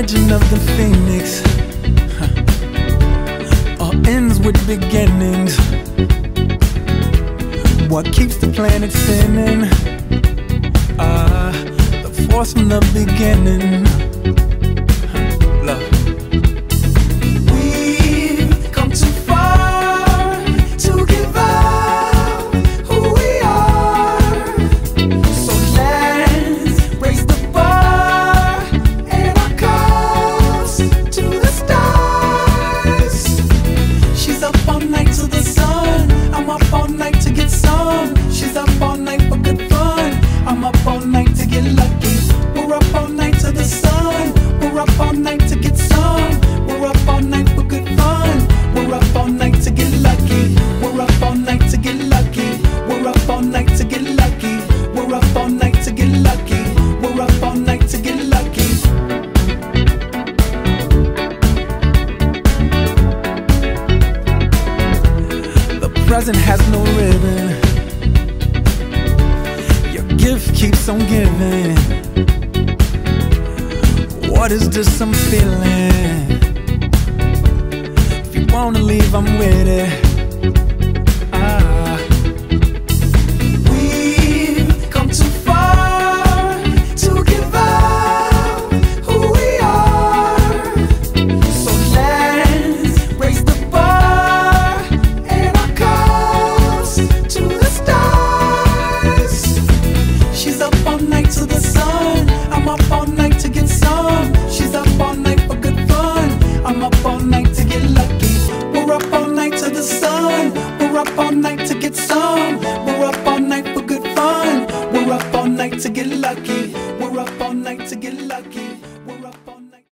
origin of the phoenix all ends with beginnings. What keeps the planet spinning? The force from the beginning. Love. We've come too far to give up who we are. So let's raise the bar and our cups to the stars. She's up all night to the sun. I'm up all night to get some. She's up all night for good fun. I'm up all night to get lucky. We're up all night to the sun. We're up all night to get some. We're up all night for good fun. We're up all night to get lucky. We're up all night to get lucky. We're up all night to get lucky. We're up all night to get lucky. We're up all night to get lucky. The present has no ribbon. Your gift keeps on giving. What is this I'm feeling? If you wanna leave, I'm with it. We've come too far to give up who we are. So let's raise the bar and our cups to the stars. She's up all night to the sun. I'm up all night to get some. She's up all night for good fun. I'm up all night to get lucky. We're up all night to the sun. We're up all night to get some. We're up all night for good fun. We're up all night to get lucky. We're up all night to get lucky.